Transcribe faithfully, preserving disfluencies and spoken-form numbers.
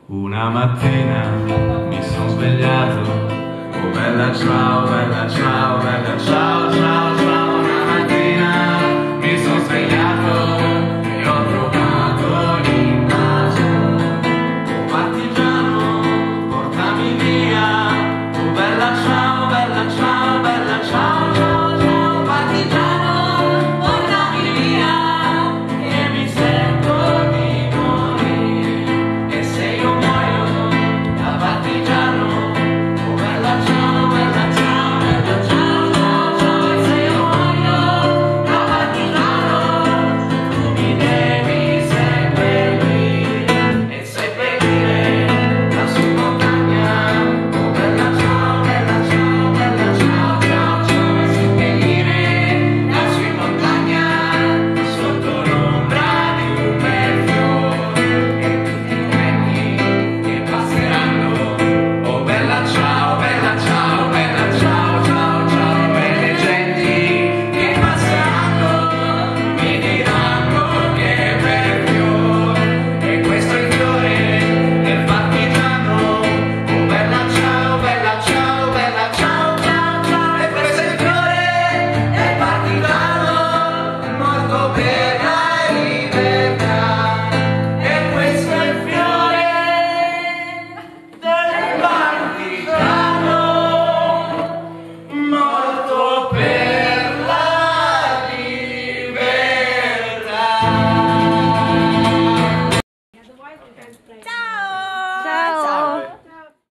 Una mattina mi sono svegliato, oh bella ciao, bella ciao, bella ciao, ciao, ciao. Una mattina mi sono svegliato e ho trovato l'invaso. Oh partigiano, portami via, oh bella ciao, bella ciao, bella ciao, ciao, ciao. Partigiano, portami via, che mi sento di morire. E se io muoio da partigiano, oh bella ciao, bella ciao, bella ciao, ciao, ciao. E se io muoio da partigiano, tu mi devi seppellire e seppellire lassù in montagna. Oh bella ciao, bella ciao, bella ciao, ciao, ciao. E seppellire lassù in montagna sotto l'ombra di un bel fiore e tutti i treni che passeranno. Oh bella ciao, bella ciao, bella ciao, ciao, ciao. E le genti che passeranno mi diranno che bel fiore. E questo è il fiore del partigiano. Oh bella ciao, bella ciao, bella ciao, ciao, ciao. E questo è il fiore del partigiano morto per